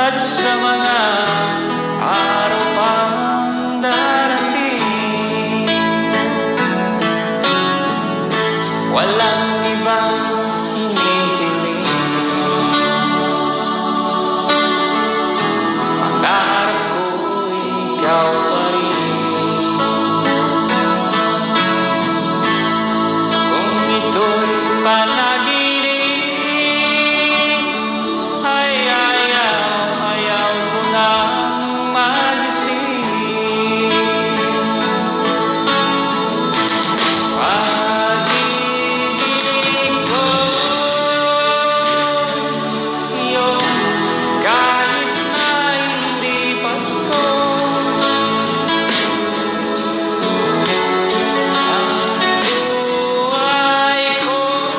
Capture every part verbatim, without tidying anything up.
at sa mga araw pang darating. Walang ibang hinihiling, pangarap ko'y ikaw pa rin. Kung ito'y panaginip, ay ayaw, ayaw ko nang magising. Pag-ibig ko, iyong kahit na hindi Pasko. Ang buhay ko,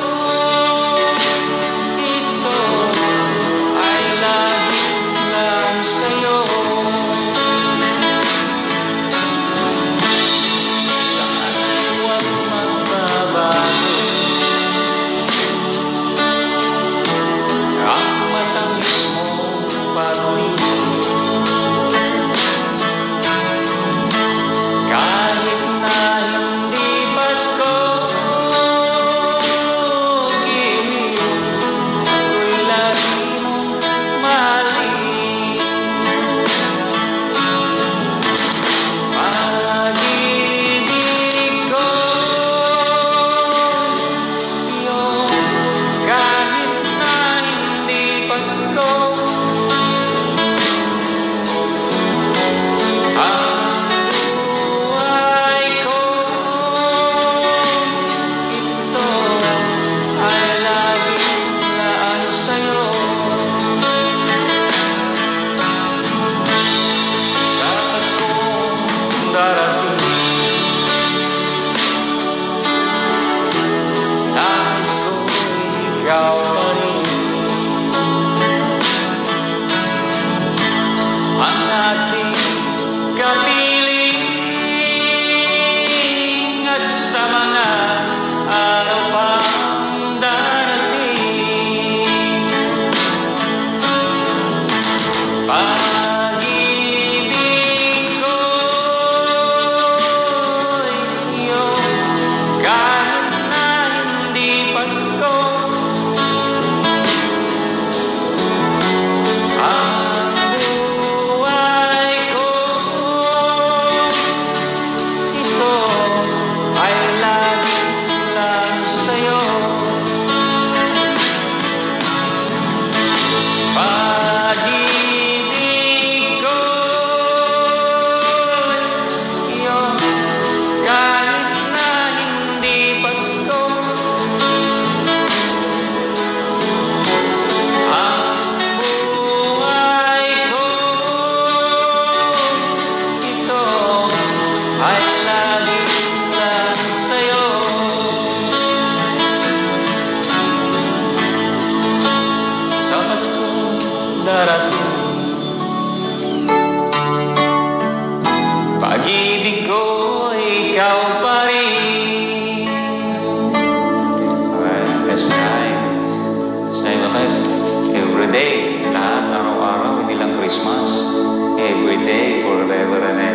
ito ay laging lang sa'yo. Sana'y huwag magbabago ang matamis mong pag-ibig. Kahit na hindi Pasko, giliw, ako'y lagi mong mahalin. Pag-ibig ko, iyong kahit na hindi Pasko. Ang buhay ko, ito ay laging laan sa'yo. Sa Paskong darating, nais ko'y ikaw pa rin. Ang ating kapiling at sa mga araw pang darating. Pag-ibig ko'y iyong kahit na hindi Pasko. Ang buhay ko, ito ay laging lang sa'yo. Pag-ibig ko, iyong kahit na hindi Pasko. Ang buhay ko, ito ay laging lang sa'yo. Sa Paskong darating, pag-ibig ko, ikaw pa rin. Alright, this time, this time bakit? Every day, lahat araw-araw, hindi lang Christmas. Every day, forever and